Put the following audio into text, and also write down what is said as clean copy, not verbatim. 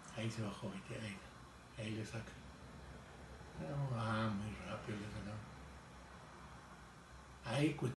Ahí se bajó, ¿viste? Ahí le saca. No, muy rápido le sacaron. Ahí